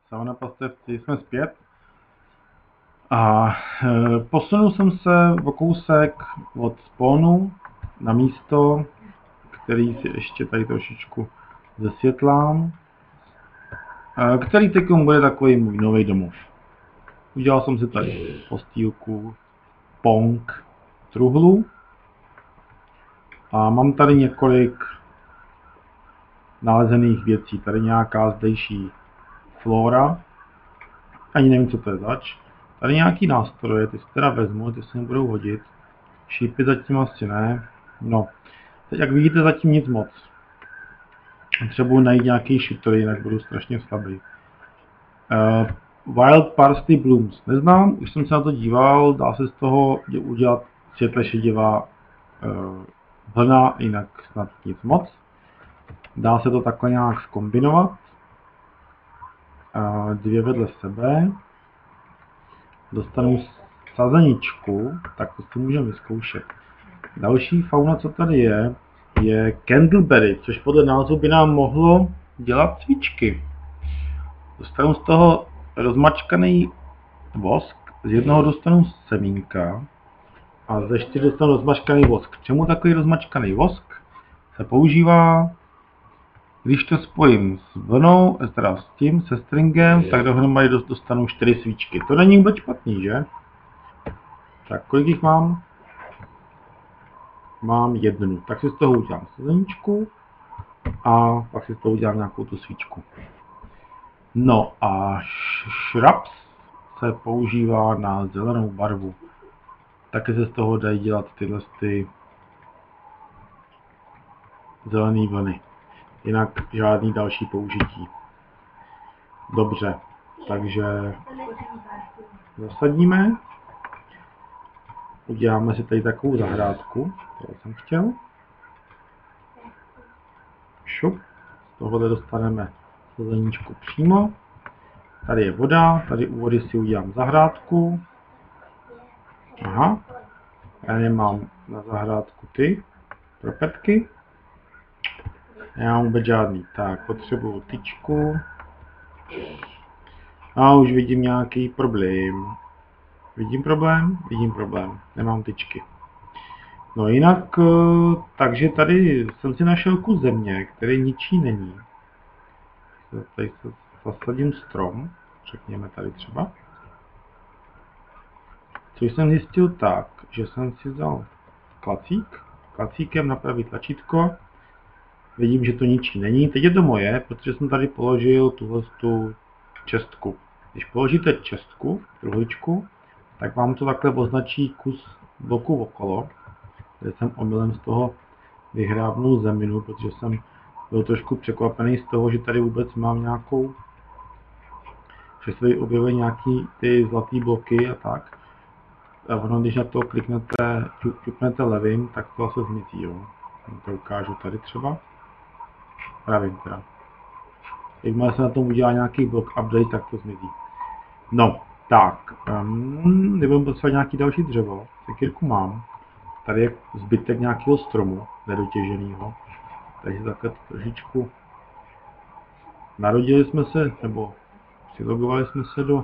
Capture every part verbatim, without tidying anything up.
Sauna pastevci, jsme zpět. A e, posunul jsem se o kousek od spawnu na místo, který si ještě tady trošičku zesvětlám, e, který teď bude takový můj nový domov. Udělal jsem si tady postýlku, pong, truhlu a mám tady několik nalezených věcí. Tady nějaká zdejší flora, ani nevím, co to je zač. Tady nějaký nástroje, ty si teda vezmu, ty se mi budou hodit. Šípy zatím asi ne. No, teď jak vidíte, zatím nic moc. Třeba najít nějaký shooter, jinak budu strašně slabý. Uh, Wild Parsley Blooms. Neznám, už jsem se na to díval, dá se z toho udělat světle šedivá uh, vlna, jinak snad nic moc. Dá se to takhle nějak zkombinovat. Uh, dvě vedle sebe. Dostanu sazeničku, tak to si můžeme vyzkoušet. Další fauna, co tady je, je Candleberry, což podle názvu by nám mohlo dělat svíčky. Dostanu z toho rozmačkaný vosk, z jednoho dostanu semínka a ze čtyř dostanu rozmačkaný vosk. K čemu takový rozmačkaný vosk se používá, když to spojím s vlnou, teda s tím, se stringem, tak dohromady dostanu čtyři svíčky. To není vůbec špatný, že? Tak kolik jich mám? Mám jednu. Tak si z toho udělám sazeničku a pak si z toho udělám nějakou tu svíčku. No a šraps se používá na zelenou barvu. Taky se z toho dají dělat tyhle ty zelené vlny. Jinak žádný další použití. Dobře, takže zasadíme. Uděláme si tady takovou zahrádku, kterou jsem chtěl. Šup, z tohohle dostaneme sazeničku přímo. Tady je voda, tady u vody si udělám zahrádku. Aha, já nemám na zahrádku ty propetky. Já mám vůbec žádný. Tak, potřebuju tyčku. A už vidím nějaký problém. Vidím problém? Vidím problém. Nemám tyčky. No jinak, takže tady jsem si našel kus země, který ničí není. Tady se zasadím strom, řekněme tady třeba. Což jsem zjistil tak, že jsem si vzal klacík, klacíkem napravit tlačítko. Vidím, že to ničí není. Teď je to moje, protože jsem tady položil tuhle tu čestku. Když položíte čestku, truhličku, tak vám to takhle označí kus bloku okolo. Tady jsem omylem z toho vyhrábnul zeminu, protože jsem byl trošku překvapený z toho, že tady vůbec mám nějakou, že se tady objevily nějaký ty zlatý bloky a tak. A ono, když na to kliknete, ťuknete levým, tak to asi zmizí, jo. To ukážu tady třeba. Pravím teda. Jakmile se na tom udělá nějaký blok update, tak to zmizí. No, tak. Um, nebudeme potřebovat nějaký další dřevo. Sekírku mám. Tady je zbytek nějakého stromu, nedotěženého. Takže takhle trošičku narodili jsme se, nebo přilogovali jsme se do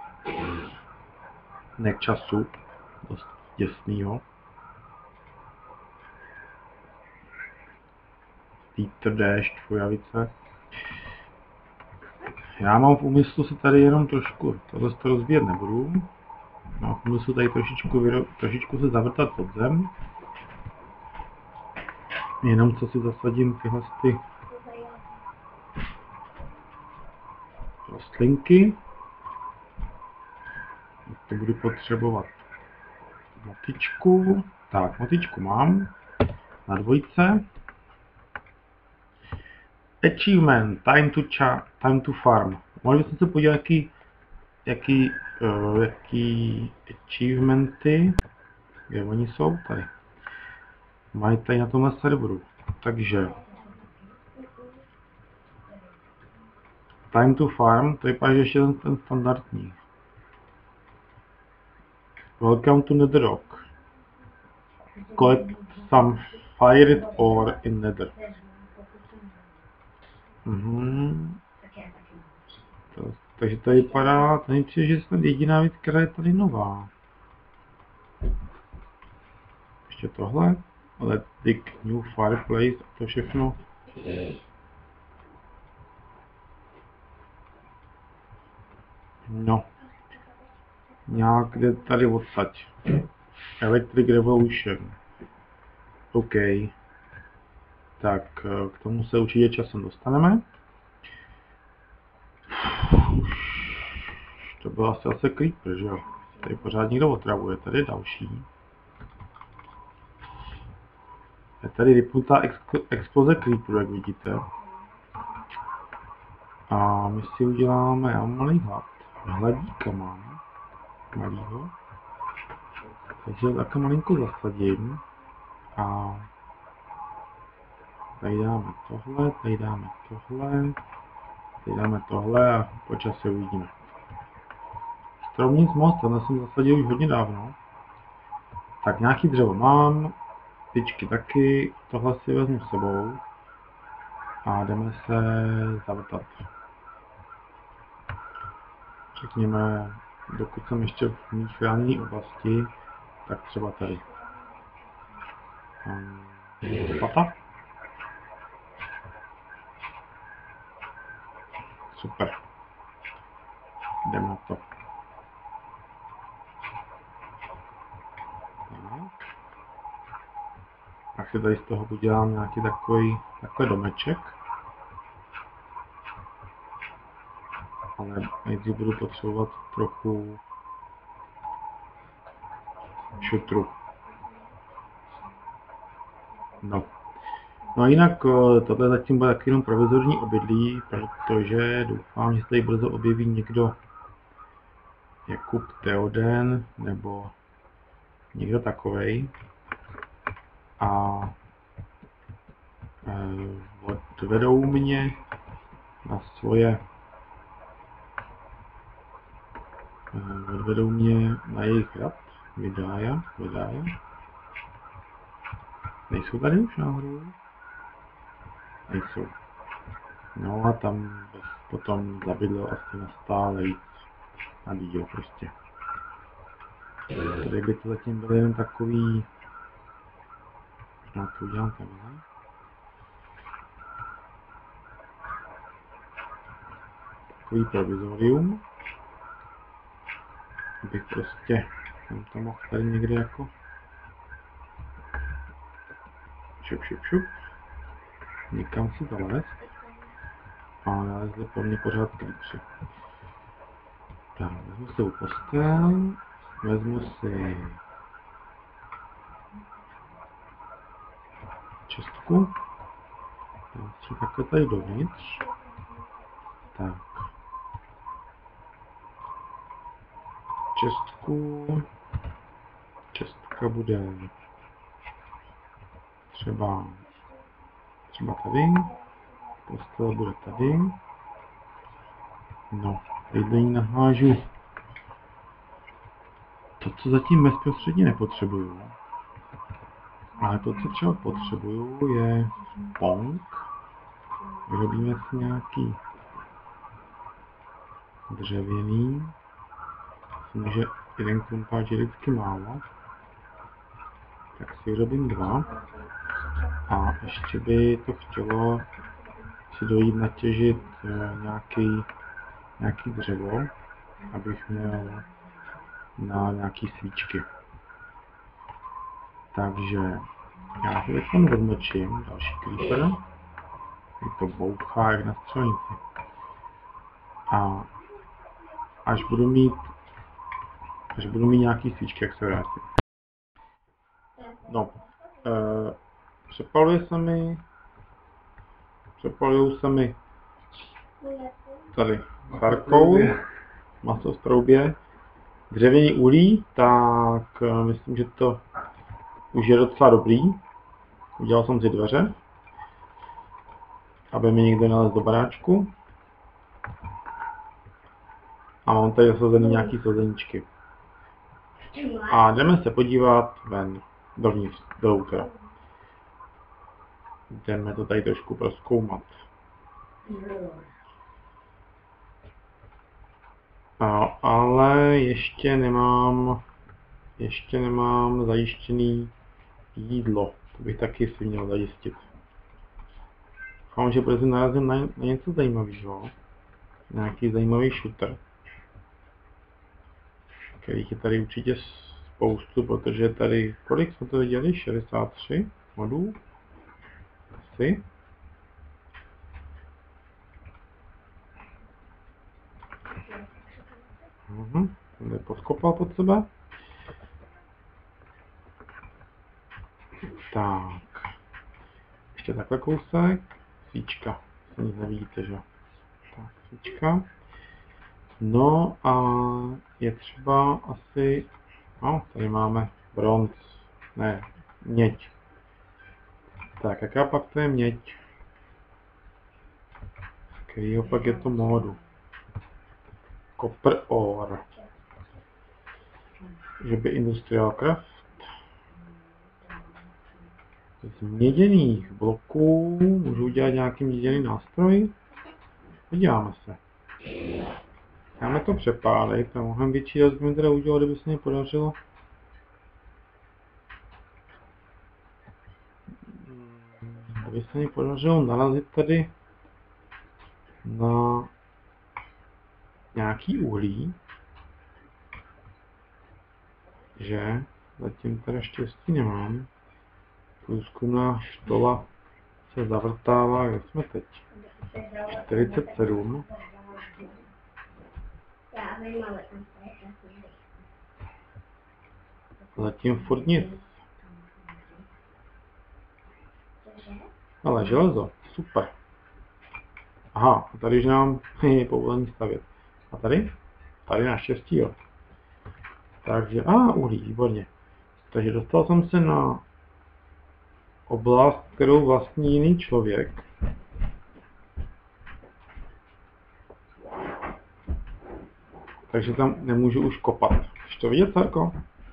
nečasu, dost děsnýho. Vítr, déšť, fujavice. Já mám v úmyslu se tady jenom trošku, tohle to rozbíjet nebudu. Mám v úmyslu tady trošičku, trošičku se zavrtat pod zem. Jenom co si zasadím tyhle ty rostlinky. To budu potřebovat motičku. Tak, motičku mám na dvojce. Achievement, time to, cha, time to farm. Mohli bychom se podívat, jaký, jaký, uh, jaký achievementy, kde oni jsou, tady. Mají tady na tomhle serveru. Takže time to farm, to vypadá, že ještě ten, ten standardní. Welcome to Netherrock. Collect some fired ore in Nether. Mhm. To Takže to vypadá, to mi přijde, že je snad jediná věc, která je tady nová. Ještě tohle. Let's dig new fireplace a to všechno. No. Nějak jde tady odsaď. Electric Revolution. OK. Tak k tomu se určitě časem dostaneme. To byl asi asi creeper, že jo? Tady pořád někdo otravuje, tady je další. Je tady vypnutá exploze creeperu, jak vidíte. A my si uděláme, já mám malý hlad. Hladíka mám. Malýho. Takže takhle malinko zasadím. A tady dáme tohle, tady dáme tohle. Tady dáme tohle a po čase uvidíme. Stromnic most, tenhle jsem zasadil už hodně dávno. Tak nějaký dřevo mám, tyčky taky, tohle si vezmu s sebou a jdeme se zavrtat. Řekněme, dokud jsem ještě v mý chráněné oblasti, tak třeba tady. Um, lopata. Super. Jdeme na to. Tak si tady z toho udělám nějaký takový, takový domeček. Ale nejdřív budu potřebovat trochu šutru. No. No a jinak tohle zatím bude taky jenom provizorní obydlí, protože doufám, že se tady brzo objeví někdo Jakub Theoden nebo někdo takovej. A e, odvedou mě na svoje e, odvedou mě na jejich hrad. Vydája, vydája. Nejsou tady už náhodou? Nejsou. No a tam potom zabydlo asi nastále víc na díl prostě. Tady by to zatím bylo jen takový... No to udělám takhle. Takový provizorium. Abych prostě jsem to mohl tady někde jako šup šup šup. Někam si zalézt. A nalezli po mně pořád klíče. Tak, vezmu si postel. Vezmu si čestku. Dám takhle tady dovnitř. Tak. Čestku. Čestka bude třeba, třeba tady. Postel bude tady. No, teď do ní nahážu to, co zatím bezprostředně nepotřebuju. Ale to, co třeba potřebuju, je pong. Vyrobíme si nějaký dřevěný. Myslím, že jeden krumpáč je vždycky málo. Tak si vyrobím dva. A ještě by to chtělo si dojít natěžit nějaký, nějaký dřevo, abych měl na nějaký svíčky. Takže já ho teď odmlčím, další creeper. Je to bouchá jak na střelnici. A až budu mít až budu mít nějaký svíčky, jak se vrátím. No, e, přepaluje se mi přepalují se mi tady charkou, maso v troubě, dřevěný uhlí, tak myslím, že to už je docela dobrý. Udělal jsem si dveře, aby mi někdo nalez do baráčku. A mám tady zasazený nějaký sazeníčky. A jdeme se podívat ven, dovnitř, do útra. Jdeme to tady trošku prozkoumat. ale ještě nemám, ještě nemám zajištěný jídlo. To bych taky si měl zajistit. Doufám, že brzy narazím na, na něco zajímavého. Nějaký zajímavý shooter. Kterých je tady určitě spoustu, protože tady, kolik jsme to viděli? šedesát tři modů? Asi. Mhm, ten podkopal pod sebe. Tak. Ještě takhle kousek. Svíčka. Se nic nevidíte, že? Tak, svíčka. No a je třeba asi, no, tady máme bronz, ne, měď. Tak, jaká pak to je měď? Kterýho pak je to módu? Copper ore. Že by industrial craft. Z měděných bloků můžu udělat nějaký měděný nástroj? Podíváme se. Dáme to přepálit, to mnohem větší rozdíl mi teda udělat, kdyby se mi podařilo. Kdyby se mi podařilo narazit tady na nějaký uhlí, že zatím teda štěstí nemám. Průzkumná štola se zavrtává, kde jsme teď? čtyřicet sedm. Zatím furt nic. Ale železo, super. Aha, a tady už nám je povolení stavět. A tady? Tady naštěstí, jo. Takže, a ah, uhlí, výborně. Takže dostal jsem se na oblast, kterou vlastní jiný člověk. Takže tam nemůžu už kopat. Chceš to vidět, Sarko?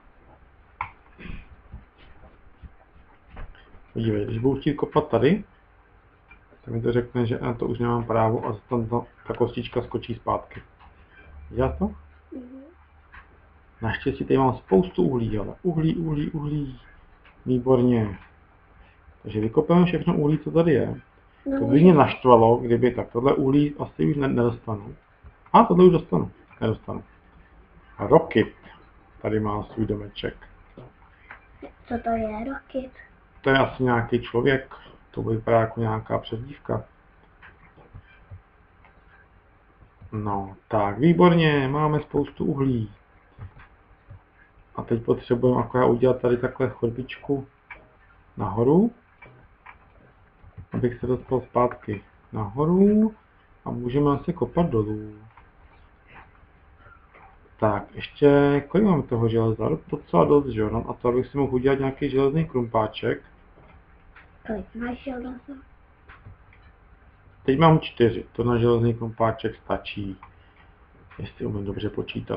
Podívej, když budu chtít kopat tady, tak mi to řekne, že na to už nemám právo a tam ta, ta kostička skočí zpátky. Viděla to? Mm-hmm. Naštěstí tady mám spoustu uhlí, ale uhlí, uhlí, uhlí. Výborně. Takže vykopeme všechno uhlí, co tady je. No, to by mě naštvalo, kdyby tak. Tohle uhlí asi už nedostanu. A tohle už dostanu. Nedostanu. A Rocket tady má svůj domeček. Co to je Rocket? To je asi nějaký člověk. To vypadá jako nějaká přezdívka. No, tak, výborně, máme spoustu uhlí. A teď potřebujeme akorát udělat tady takhle chodbičku nahoru, abych se dostal zpátky nahoru a můžeme asi kopat dolů. Tak, ještě, kolik mám toho železa? Docela dost, že jo? No, a to, abych si mohl udělat nějaký železný krumpáček. Kolik máš železa? Teď mám čtyři, to na železný krumpáček stačí. Jestli umím dobře počítat.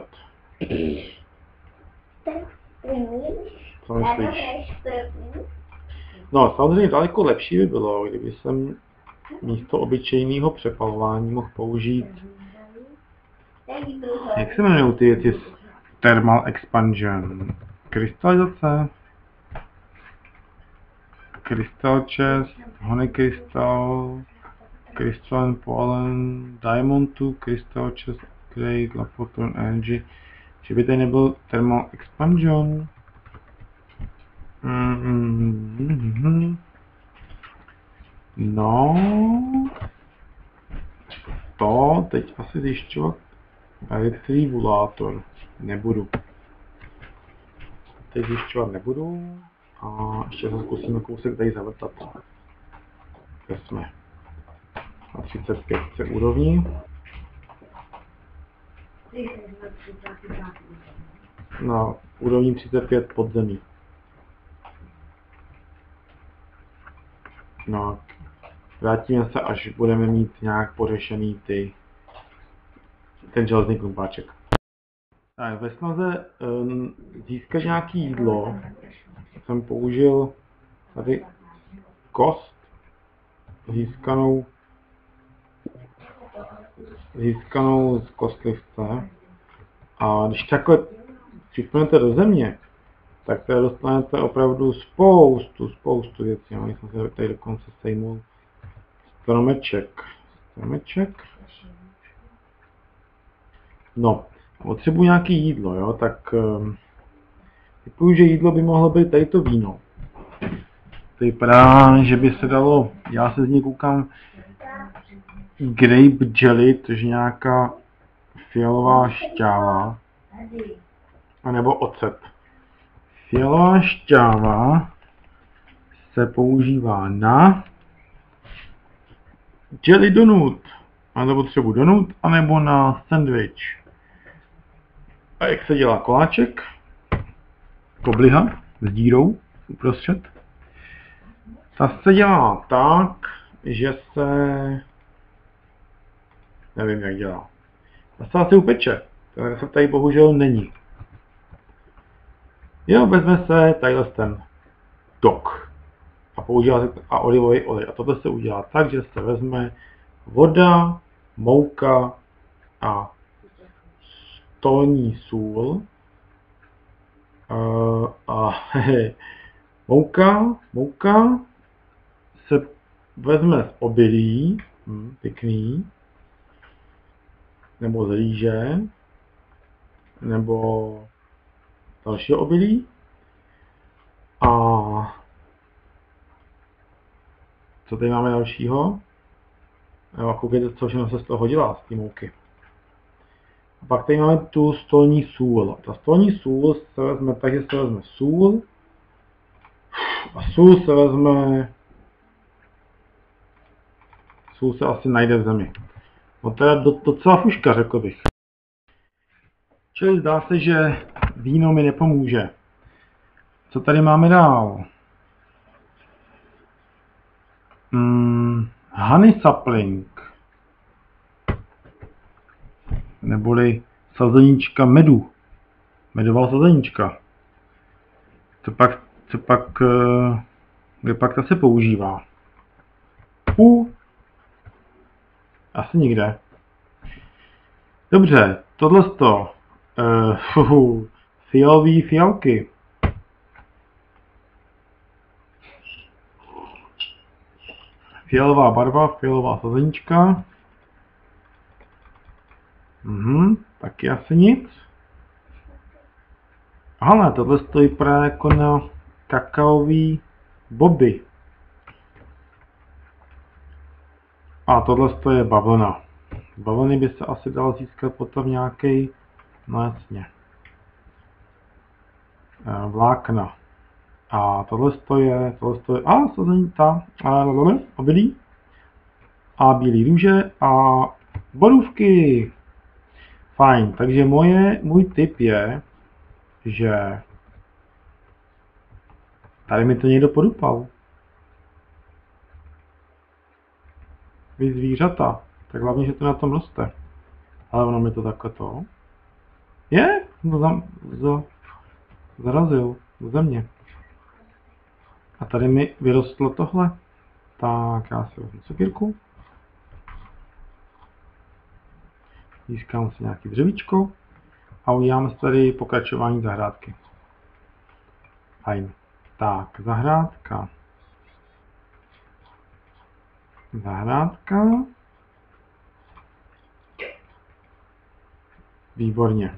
Co myslíš? No, samozřejmě daleko lepší by bylo, kdyby jsem místo obyčejného přepalování mohl použít. Jak se jmenují ty věci? Thermal expansion. Krystalizace. Crystal chest, honey crystal, crystal and pollen, diamond two, crystal chest upgrade, laboratory energy. Že by tady nebyl thermal expansion. Mm-hmm. No, to teď asi zjišťovat retribulátor nebudu. Teď zjišťovat nebudu a ještě se zkusíme kousek tady zavrtat. Kde jsme? Na třicet pět úrovni. Na úrovni třicet pět podzemí. No, vrátíme se, až budeme mít nějak pořešený ty, ten železný krumpáček. Tak, ve snaze um, získat nějaké jídlo jsem použil tady kost získanou, získanou z kostlivce. A když takhle připnete do země, tak tady dostanete opravdu spoustu, spoustu věcí. Já jsem se tady dokonce sejmul stromeček. Stromeček. No, potřebuji nějaké jídlo, jo, tak um, typuji, že jídlo by mohlo být tady to víno. To vypadá, že by se dalo, já se z něj koukám, grape jelly, což je nějaká fialová šťáva, anebo ocet. Fialová šťáva se používá na jelly donut, anebo potřebuji donut, anebo na sandwich. A jak se dělá koláček? Kobliha s dírou uprostřed. Ta se dělá tak, že se... nevím, jak dělá. Ta se asi upeče. Ten recept tady bohužel není. Jo, vezme se tadyhle ten tok a používá se a olivový olej. A tohle se udělá tak, že se vezme voda, mouka a stolní sůl. Uh, a hehe, mouka, mouka se vezme z obilí, hm, pěkný, nebo z rýže, nebo dalšího obilí. A co tady máme dalšího? A koukejte, co všechno se z toho dělá, z té mouky. A pak tady máme tu stolní sůl. Ta stolní sůl se vezme tak, že se vezme sůl. A sůl se vezme... Sůl se asi najde v zemi. No to je docela fuška, řekl bych. Čili zdá se, že víno mi nepomůže. Co tady máme dál? Hmm, honey sapling. Neboli sazenička medu. Medová sazenička. Co pak, co pak, kde pak ta se používá? U. Asi nikde. Dobře, tohleto. Uh, fialový fialky. Fialová barva, fialová sazenička. Mhm, taky asi nic. Ale tohle stojí právě jako na kakaový boby. A tohle je bavlna. Bavlny by se asi dalo získat potom nějaký, no jasně, vlákna. A tohle je, tohle je, a sazení, ta, a obilí. A bílý růže a borůvky. Fajn, takže moje, můj tip je, že tady mi to někdo podupal. Vy zvířata, tak hlavně, že to na tom roste. Ale ono mi to takhle to. Je, no za, za, zarazil do země. A tady mi vyrostlo tohle. Tak já si vezmu cukírku. Získám si nějaký dřevíčko. A uděláme si tady pokračování zahrádky. Fajn. Tak, zahrádka. Zahrádka. Výborně.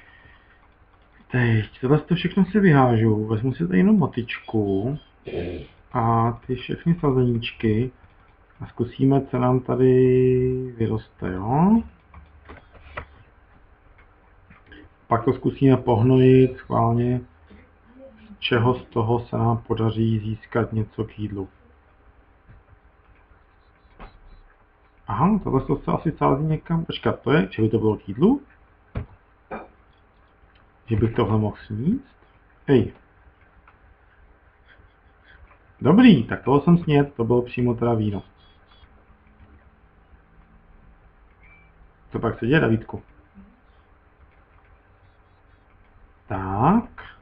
Teď tohle to všechno si vyhážu. Vezmu si tady jenom motičku. A ty všechny sazeníčky. A zkusíme, co nám tady vyroste, jo? Pak to zkusíme pohnojit schválně, z čeho z toho se nám podaří získat něco k jídlu. Aha, tohle se asi sází někam. Počkat, to je, že by to bylo k jídlu? Že bych tohle mohl sníst? Hej. Dobrý, tak toho jsem sněd, to bylo přímo teda víno. Co pak se děje, Davídku? Tak.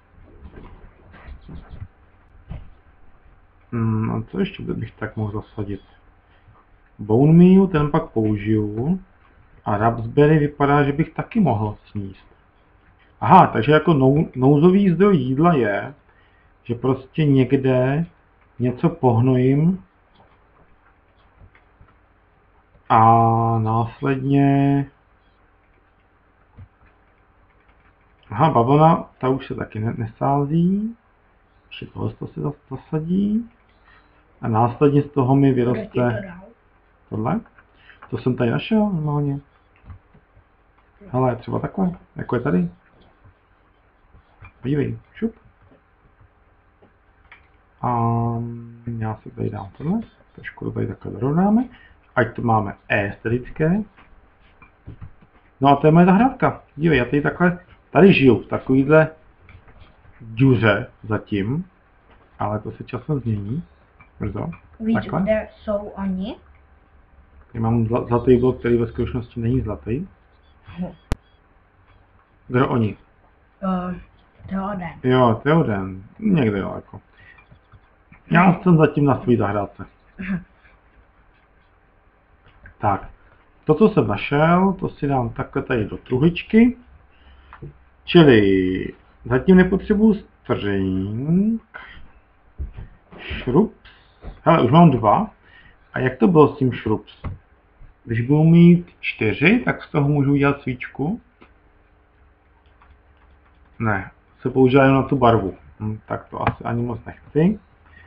Hmm, a co ještě bych tak mohl zasadit? Bone meal, ten pak použiju. A raspberry vypadá, že bych taky mohl sníst. Aha, takže jako nou, nouzový zdroj jídla je, že prostě někde něco pohnojím a následně... Aha, bavlna, ta už se taky ne nesází. Ještě tohle to se zasadí. A následně z toho mi vyroste... Tohle? To jsem tady našel normálně. Hele, třeba takhle, jako je tady. Podívej, šup. A já si tady dám tohle. Trošku to tady takhle dorovnáme. Ať to máme estetické. No a to je moje zahrádka. Dívej, já tady takhle, tady žiju v takovýhle díře zatím. Ale to se časem změní. Brzo. Víš, kde jsou oni? Tady mám zl zlatý blok, který ve skutečnosti není zlatý. Hm. Kdo oni? Uh, Theoden. Jo, Theoden. Někde daleko. Já jsem zatím na svý zahrádce. Tak. To, co jsem našel, to si dám takhle tady do truhličky. Čili zatím nepotřebuju střink. Šrups. Hele, už mám dva. A jak to bylo s tím šrups? Když budu mít čtyři, tak z toho můžu udělat svíčku. Ne, se používá jen na tu barvu. Hm, tak to asi ani moc nechci.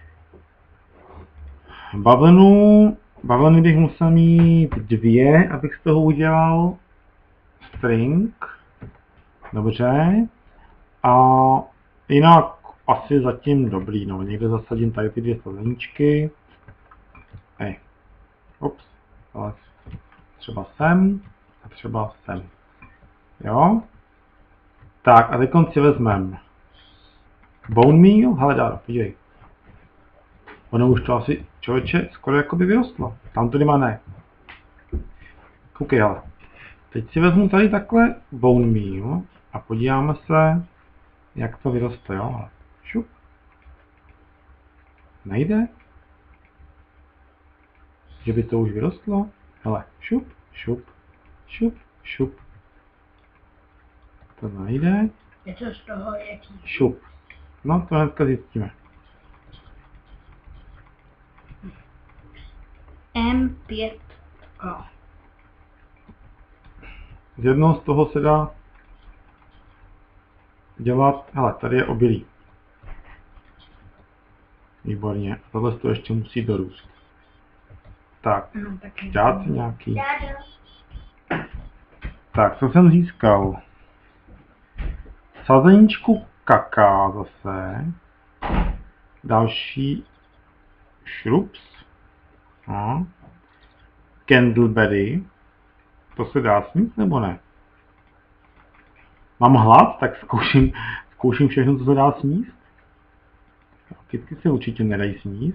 Bavlnu, bavlny bych musel mít dvě, abych z toho udělal string. Dobře. A jinak asi zatím dobrý, no. Někde zasadím tady ty dvě sazeničky. Hej. Ups. Ale třeba sem a třeba sem. Jo. Tak a teď si vezmeme bone meal. Hele, Dáro, podívej. Ono už to asi, člověče, skoro jako by vyrostlo. Tam to má ne. Koukej, hele. Teď si vezmu tady takhle bone meal a podíváme se, jak to vyroste, jo. Šup. Nejde? Že by to už vyrostlo? Hele, šup, šup, šup, šup. To nejde. Je to z toho jaký? Šup. No, to hnedka zjistíme. M pět K. Z jednoho z toho se dá dělat, hele, tady je obilí. Výborně. Tohle to ještě musí dorůst. Tak, No, taky. dát si nějaký. Tak, co jsem získal? Sazeničku kaká zase. Další šrups. No. Candleberry. To se dá sníst nebo ne? Mám hlad, tak zkouším, zkouším všechno, co se dá sníst. Kytky se určitě nedají sníst.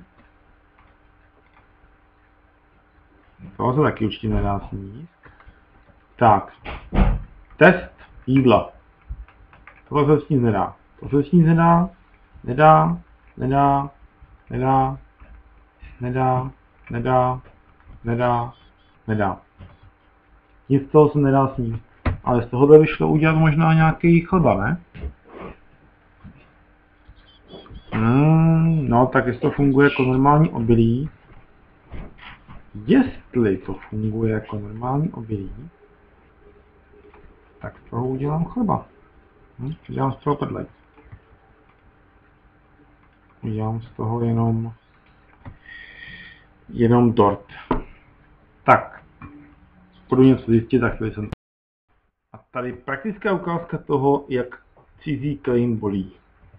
Toho se taky určitě nedá sníst. Tak. Test jídla. Tohle se sníst nedá. To se sníst nedá. Nedá. Nedá. Nedá. Nedá. Nedá. Nedá. Nedá. Nic z toho se nedá sníst. Ale z tohohle by šlo udělat možná nějaký chleba, ne? Mm, no, tak jestli to funguje jako normální obilí. Jestli to funguje jako normální obilí, tak z toho udělám chleba. Hm? Udělám z toho prdlej. Udělám z toho jenom jenom dort. Tak. Budu něco zjistit, tak tady jsem. A tady praktická ukázka toho, jak cizí klejn bolí.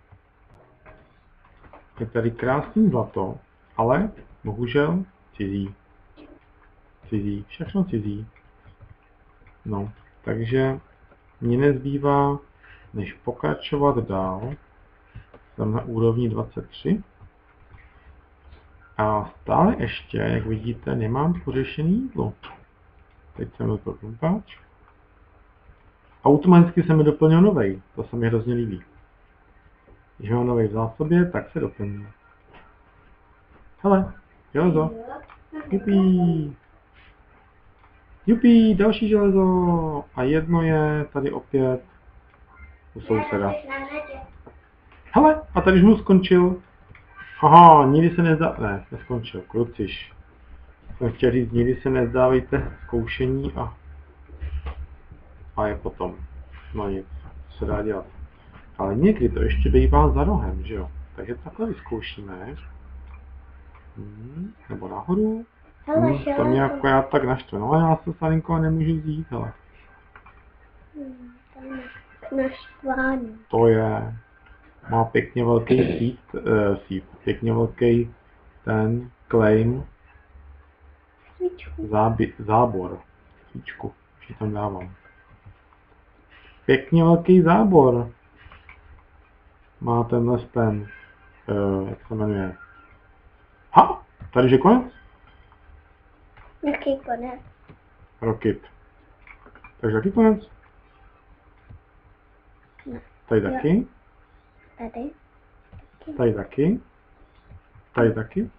Je tady krásný zlato, ale bohužel cizí. Cizí, všechno cizí. No, takže mně nezbývá, než pokračovat dál. Jsem na úrovni dvacet tři. A stále ještě, jak vidíte, nemám pořešený jídlo. Teď jsem do toho klumpáč. Automaticky se mi doplnil novej, to se mi hrozně líbí. Když mám novej v zásobě, tak se doplní. Hele, jo to. Jupí. Jupí, další železo. A jedno je tady opět u souseda. Hele, a tady žmůz skončil. Aha, nikdy se nezdá... Ne, neskončil, kluciš. Jsem chtěl říct, nikdy se nezdávejte zkoušení a... A je potom. No nic, co se dá dělat. Ale někdy to ještě bývá za rohem, že jo? Takže takhle vyzkoušíme. Hmm, nebo nahoru. Hele, Hmm, to mě jako já tak naštve. No já se Sarinko nemůžu vzít, hele. Hmm, to je naštvání. To je... Má pěkně velký síp, uh, síp. Pěkně velký ten claim. Svíčku. Záby, zábor. Svíčku. Už ji tam dávám. Pěkně velký zábor. Má tenhle ten, uh, jak se jmenuje. Ha! Tady je konec? Jaký konec? Rocket. Takže taky konec? Ne. Tady taky? Tady? Tady taky? Tady taky?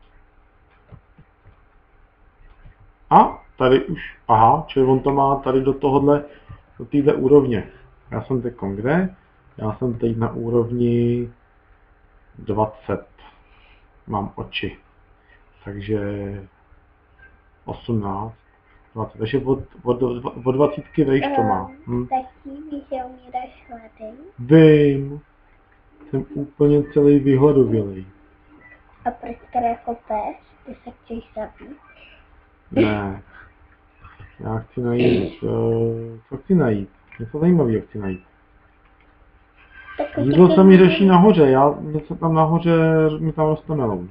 A tady už, aha, čili on to má tady do tohohle, do téhle úrovně. Já jsem teď kde? Já jsem teď na úrovni dvacet. Mám oči. Takže osmnáct, dvacet. Takže od, od, od dvacítky vejš to má. Hm. Taky víš, že umíráš hlady. Vím. Jsem úplně celý vyhladovělý. A proč teda kopeš? Ty se chceš zabít? Ne. Já chci najít, uh, co chci najít? Něco zajímavého chci najít. Tak Jídlo se mi řeší nahoře, já něco tam nahoře mi tam roste melon.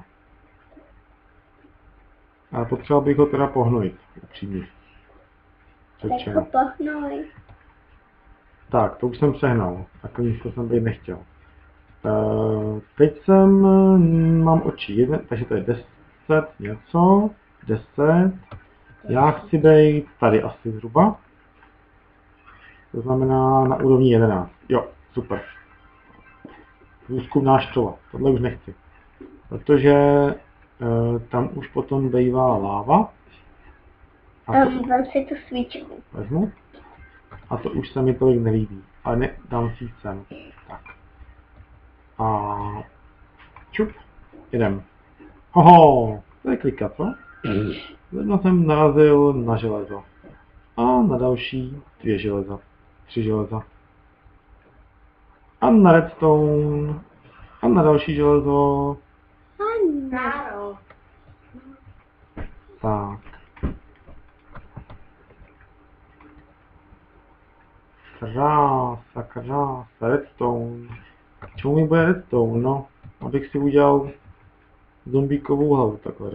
Ale potřeboval bych ho teda pohnojit, upřímně. Tak ho pohnoj. Tak, to už jsem přehnal. Takový místo jsem být nechtěl. Uh, teď jsem, mám oči, jeden, takže to je deset něco, deset. Já chci být tady asi zhruba. To znamená na úrovni jedenáct. Jo, super. Průzkumná štola, tohle už nechci. Protože uh, tam už potom bývá láva. A to, Um, dám si tu svíčku. vezmu. A to už se mi tolik nelíbí. Ale ne, dám si ji sem. Tak. A čup, jdem. Hoho, to je klika, co? Zrovna jsem narazil na železo. A na další dvě železa. Tři železa. A na redstone. A na další železo. Ano. Tak. Krása, krása, redstone. Čemu mi bude redstone? No, abych si udělal zombíkovou hlavu takhle.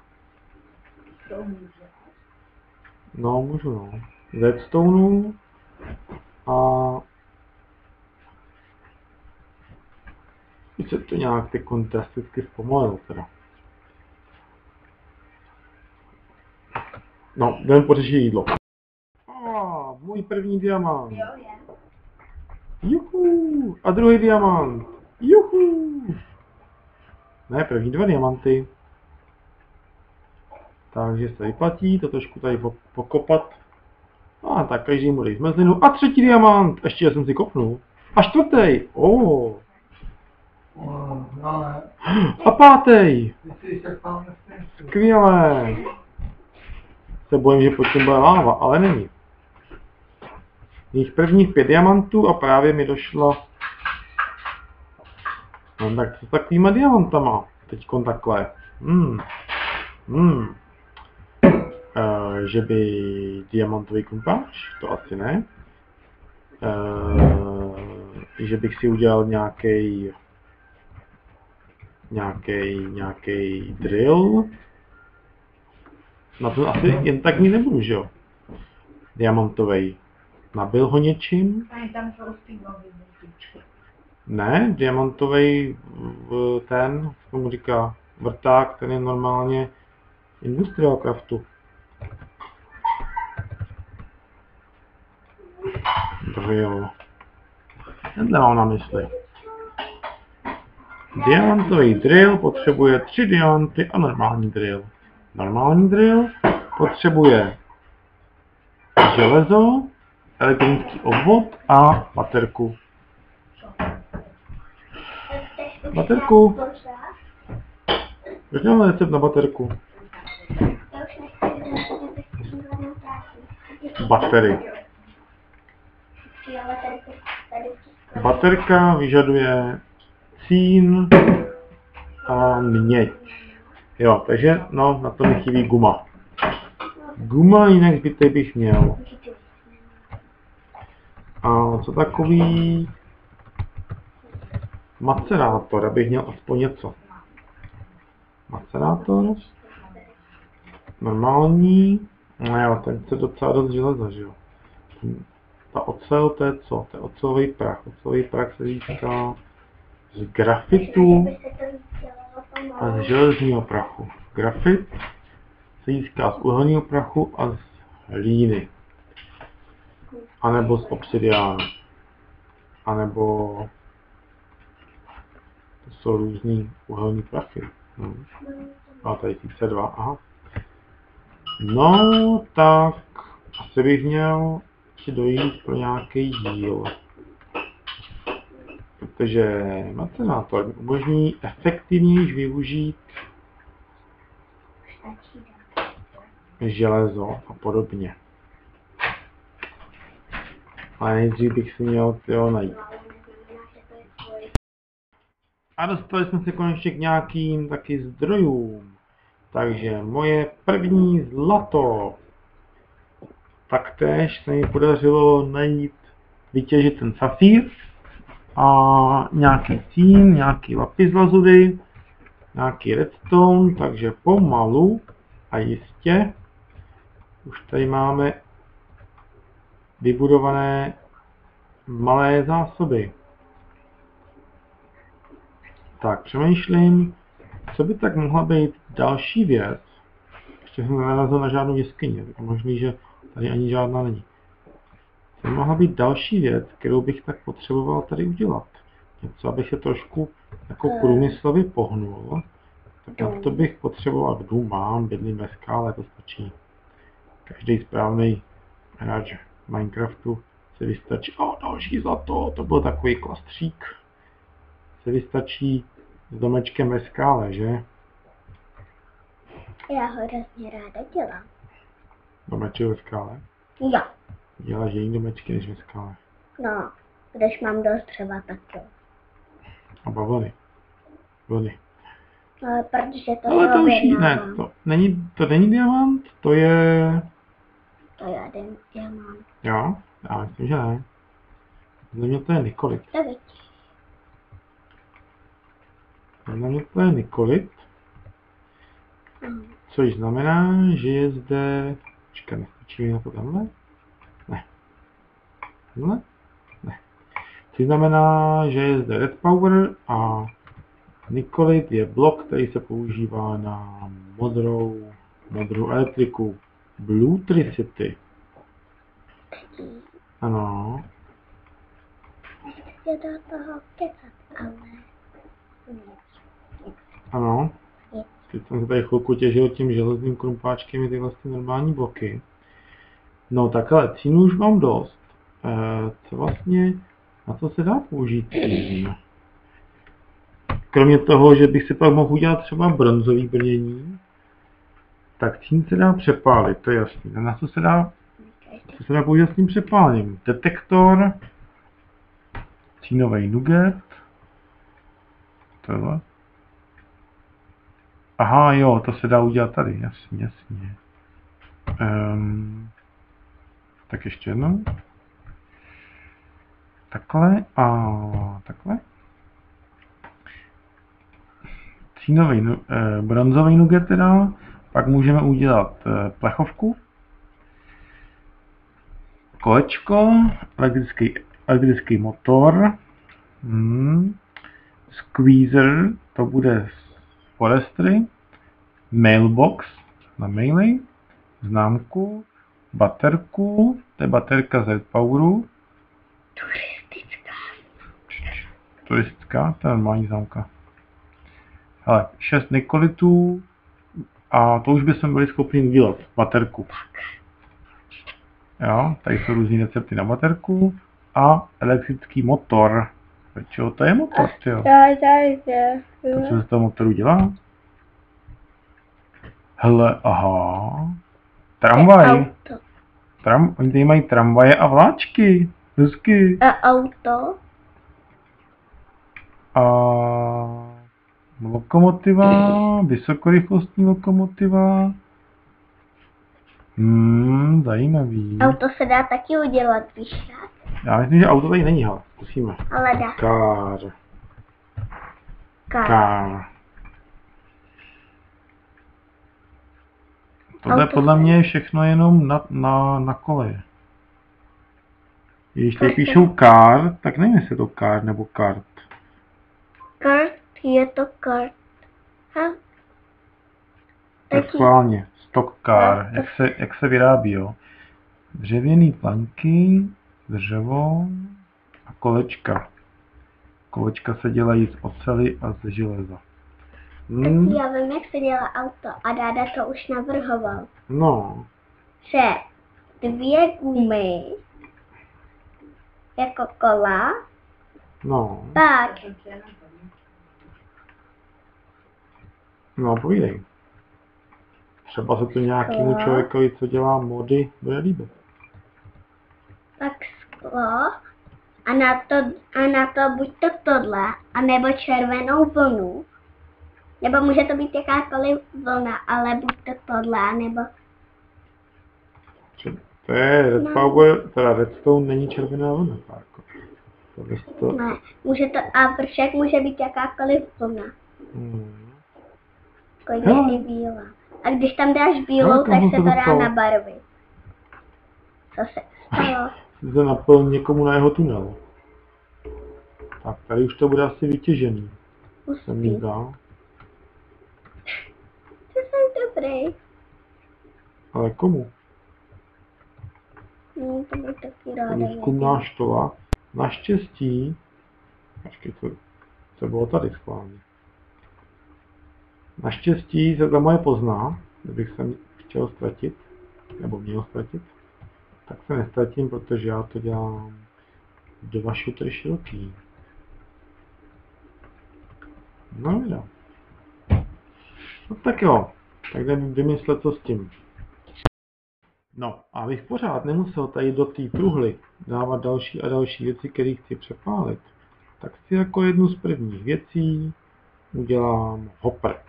No, můžu no. Z redstone a už se to nějak ty kontrasticky zpomalil teda. No, jdem pořešit jídlo. A můj první diamant. Jo, je. Juhu. A druhý diamant. Juhu. Ne, první dva diamanty. Takže se vyplatí to trošku tady pokopat. A tak každý mu dej zmrzlinu. A třetí diamant. Ještě jsem si kopnul. A čtvrtý. Oh. A pátý. Skvělé. Se bojím, že pod tím bude láva, ale není. Mých prvních pět diamantů a právě mi došlo. No tak co s takovýma diamantama? Teďkon takhle. Hmm. Hmm. Uh, že by diamantový krumpáč? To asi ne. Uh, že bych si udělal nějaký nějaký nějaký drill. Na to asi jen tak mi nebudu, že jo? Diamantový. Nabil ho něčím? A tam jsou stýlový vrtíčky. Ne, diamantový ten, jak tomu říká, vrták, ten je normálně industrial craftu. Drill. Tenhle mám na mysli. Diamantový drill potřebuje tři diamanty a normální drill. Normální drill potřebuje železo, elektronický obvod a baterku. Baterku. Proč máme recept na baterku? Batery. Baterka vyžaduje cín a měď. Jo, takže no, na to mi chybí guma. Guma jinak zbytek bych měl. A co takový macerátor, abych měl aspoň něco. Macerátor. Normální. No jo, ten chce docela dost železa, že jo. Ta ocel, to je co? To je ocelový prach. Ocelový prach se získá z grafitu a z železního prachu. Grafit se získá z uhelného prachu a z hlíny. A nebo z obsidiánu. A nebo to jsou různý uhelný prachy. Hmm. A tady C dva, aha. No, tak asi bych měl si dojít pro nějaký díl. Protože macerátor mi umožní efektivněji využít železo a podobně. Ale nejdřív bych si měl tyho najít. A dostali jsme se konečně k nějakým taky zdrojům. Takže moje první zlato. Taktéž se mi podařilo najít, vytěžit ten safír a nějaký cín, nějaký lapis lazury, nějaký redstone, takže pomalu a jistě už tady máme vybudované malé zásoby. Tak, přemýšlím, co by tak mohla být další věc. Ještě jsem nenarazil na žádnou jeskyni, tak je možný, že tady ani žádná není. Co by mohla být další věc, kterou bych tak potřeboval tady udělat? Něco, abych se trošku jako průmyslově pohnul. Tak na to bych potřeboval, dům mám, bydlím ve skále, to stačí. Každý správný hráč Minecraftu se vystačí. O, další zlato, to byl takový klastřík. Se vystačí s domečkem ve skále, že? Já ho hrozně ráda dělám. Domeček ve skále? Jo. Děláš jiný domečky než ve skále. No, když mám dost dřeva, tak jo. A bavlny. Vlny. No, protože to Ale to už objednávám. ne, to není, to není diamant, to je... To já jdem, já mám. Jo, já myslím, že ne. Za mě to je nikolit. To vidíš. Za mě to je nikolit. Mm. Což znamená, že je zde... Počkej, nestačí mi na to tenhle? Ne. Tenhle? Ne. Což znamená, že je zde red power a nikolit je blok, který se používá na modrou, modrou elektriku. Bluetricity. Ano. Chci do toho kecat, ale nic. Nic. Ano. Nic. Teď jsem se tady chvilku těžil tím železným krumpáčkem i ty vlastně normální bloky. No tak ale cínu už mám dost. E, co vlastně, na co se dá použít cín? Kromě toho, že bych si pak mohl udělat třeba bronzový brnění, tak cín se dá přepálit, to je jasný. A na co se dá, co se dá použít s tím přepálením? Detektor, cínový nugget, tohle. Aha, jo, to se dá udělat tady, jasně, jasně. Um, tak ještě jednou. Takhle a takhle. Cínový, eh, bronzový nugget teda. Pak můžeme udělat eh, plechovku. Kolečko, elektrický, elektrický motor. Hmm. Squeezer, to bude forestry. Mailbox na maily. Známku. Baterku, to je baterka z red poweru. Turistická. Turistická, to je normální známka. Hele, šest nikolitů a to už bychom byli schopni udělat. Baterku. Jo, tady jsou různý recepty na baterku a elektrický motor. Čo, to je motor, tyjo. Tady, tady, tady. To, co se z toho motoru dělá? Hele, aha. Tramvaj. Auto. Tram, oni tady mají tramvaje a vláčky. Hezky. A auto. A lokomotiva, vysokorychlostní lokomotiva. Hmm, zajímavý. Auto se dá taky udělat, víš jak? Já myslím, že auto tady není, hele. Zkusíme. Ale dá. Kár. Kar. Kár. Tohle Auto podle se- mě je všechno jenom na, na, na koleje. Když tady Prostě. píšou kár, tak nevím, jestli je to kár nebo kart. Kart, je to kart. Ha? Tak Taky. schválně. Stock car. No, to- Jak se, jak se vyrábí, jo? Dřevěný planky, dřevo a kolečka. Kolečka se dělají z oceli a ze železa. Hmm, Já vím, jak se dělá auto a Dáda to už navrhoval. no, Že dvě gumy jako kola, no, pak no, povídej. Třeba se to nějakému Sklo. člověkovi, co dělá mody, bude líbit. pak sklo a na to, a na to buď to tohle, anebo červenou vlnu. Nebo může to být jakákoliv vlna, ale buď to tohle, nebo Če- To je Red No. Power, teda Redstone není červená vlna, jako. Tohle to, ne. Může to, a vršek může být jakákoliv vlna. hmm. Klidně Hele. i bílá. A když tam dáš bílou, Hele, tak kam se se to dá dostal? na barvy. Co se stalo? Se napil někomu na jeho tunel. Tak tady už to bude asi vytěžený, se mi Hustý. zdá. To jsem dobrý. Ale komu? Hmm, to bych taky ráda Výzkumná štola. Naštěstí, počkej, co, co bylo tady schválně. Naštěstí se ta moje pozná, kdybych se chtěl ztratit, nebo měl ztratit, tak se nestratím, protože já to dělám dva šutry široký. No jo. No tak jo, tak jdem vymyslet, co s tím. No, a abych pořád nemusel tady do té truhly dávat další a další věci, které chci přepálit, tak si jako jednu z prvních věcí udělám hopper.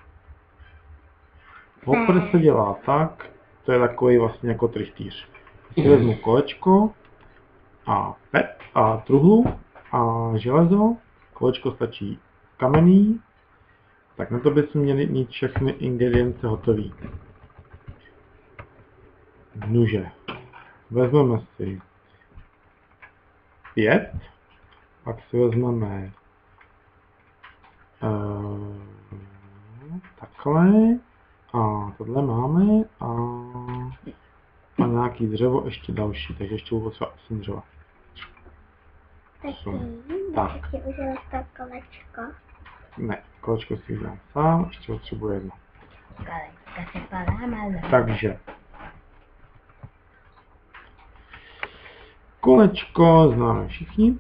Hopper se dělá tak, to je takový vlastně jako trichtýř. Si vezmu kolečko a pet a truhlu a železo, kolečko stačí kamenný, tak na to bychom měli mít všechny ingredience hotové. Nuže. Vezmeme si pět, pak si vezmeme uh, takhle a tohle máme a, a nějaký dřevo ještě další, takže ještě budu potřeba osm dřeva. Taky, Tak. tak. Taky udělat to kolečko. Ne, kolečko si udělám sám, ještě potřebuji jedno. Kolečko se polámalo. Takže kolečko známe všichni.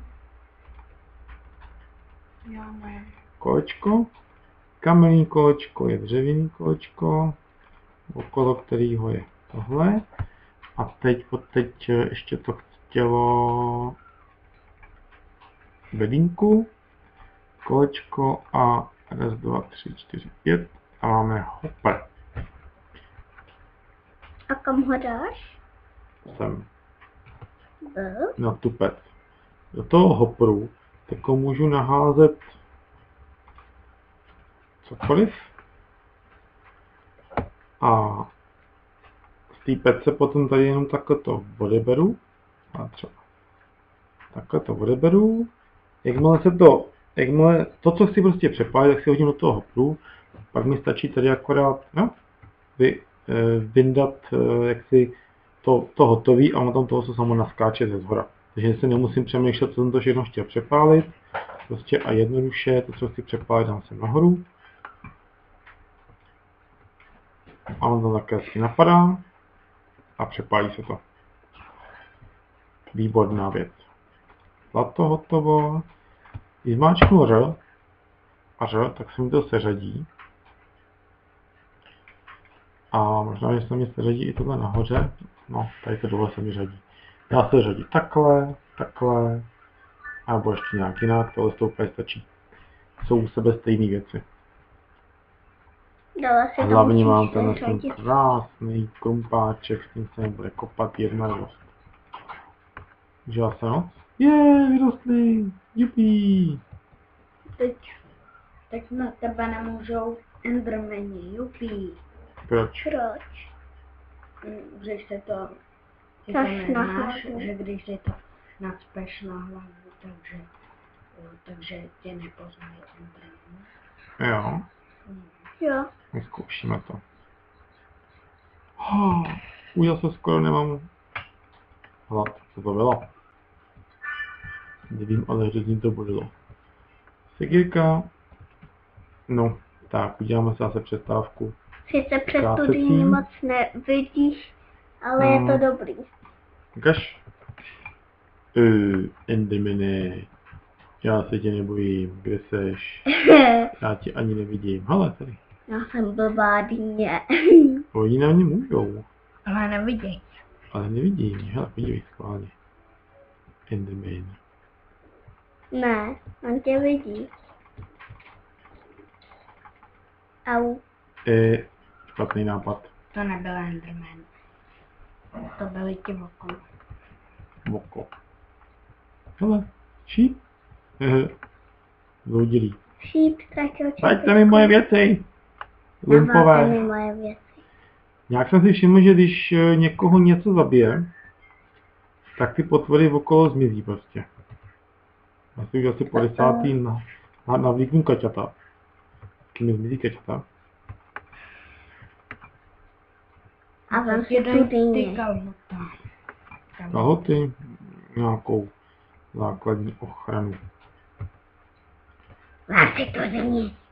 No, ne. Kolečko. Kamenný kolečko je dřevěný kolečko, okolo kterého je tohle. A teď, teď ještě to chtělo bedínku, kolečko a raz, dva, tři, čtyři, pět a máme hopper. A kam ho dáš? Sem B. na tupec. Do toho hopperu tako můžu naházet cokoliv a z té pece potom tady jenom takhle to odeberu a třeba takhle to odeberu. Jakmile se to, jakmile to, co chci prostě přepálit, tak si hodím do toho hopperu, pak mi stačí tady akorát no, vy, eh, vyndat eh, jaksi to, to hotový a ono tam toho se samo naskáče ze zhora. Takže si nemusím přemýšlet, co jsem to všechno chtěl přepálit. Prostě a jednoduše to, co chci přepálit, dám sem nahoru. A on tam také hezky napadá a přepálí se to. Výborná věc. Zlato hotovo. Když zmáčknu R, a R, tak se mi to seřadí. A možná, že se mi seřadí i tohle nahoře. No, tady to dole se mi řadí. Dá se řadit takhle, takhle, nebo ještě nějak jinak, tohle to úplně stačí. Jsou u sebe stejné věci. Dole se A to hlavně musíš mám ten seřadit. krásný krumpáček, s tím se nebude kopat jedna dost. Užila se noc? Je, vyrostli! Jupi! Teď, teď na tebe nemůžou endermeni, jupí. Proč? Proč? Mm, Když se to, ty to Což na nemáš, hlavu. že když si to nacpeš na hlavu, takže, eh, takže tě nepoznají endermeni. Jo, Mm. Jo. vyzkoušíme to. Oh, už zase skoro nemám hlad, co to bylo? Nevím, ale hrozně to bolilo. Segírka. No, tak, uděláme si zase přestávku. Sice přes Krátce tu dýni tím. moc nevidíš, ale je No. to dobrý. Ukaž. Uh, Endermane. Já se tě nebojím, kde seš? Já tě ani nevidím. Hele, tady. Já jsem blbá dýně. Oni na mě můžou, Ale neviděj. ale nevidí mě. Hele, podívej schválně. Enderman. Ne, on tě vidí. Au. E, špatný nápad. To nebyl enderman. To byly ti okolo. Moko. Hele, šíp. Hehe. Zloudilý. Šíp ztratil Vraťte mi moje věci. Dává mi Lumpové. moje věci. Nějak jsem si všiml, že když eh, někoho něco zabije, tak ty potvory okolo zmizí prostě. Já si už asi po desátý na, na, navlíknu kaťata. Taky mi zmizí kaťata. A vem si Jeden tu ty dýni. kalhota. Kalhoty, nějakou základní ochranu. Vem si tu dýni.